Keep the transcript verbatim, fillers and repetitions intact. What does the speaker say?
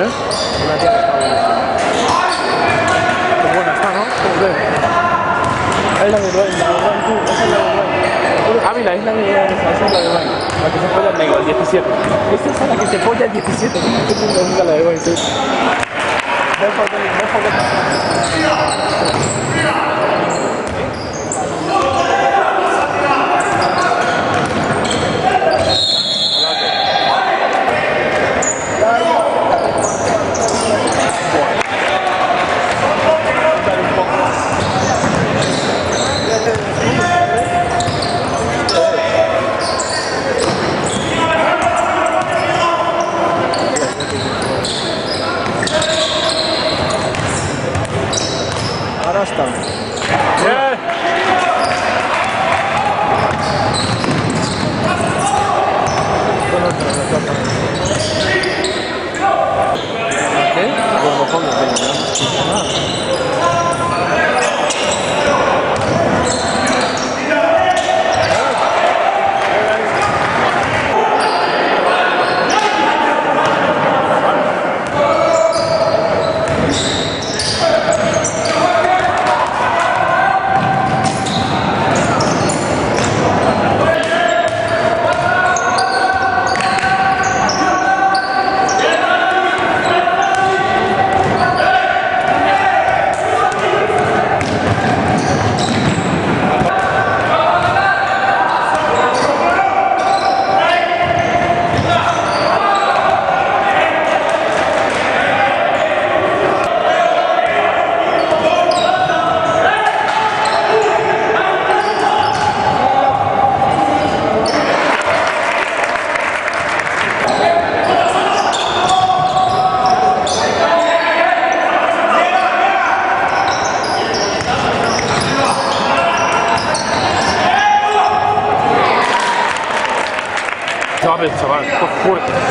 Una tía que está buenísima. Qué buena está, ¿no? Joder. Es la de Dwayne, la de Dwayne, tú, esa es la de Dwayne. Ávila, es la de esa, esa es la de Dwayne. La que se folla el negro, el diecisiete. Esta es la que se folla el diecisiete. Esta es la de Dwayne, sí. Ven por ven por Ahora está. ¡Bien! ¿Qué? Los mojones, venga, ¿no? Chaval, chaval, por fuerte.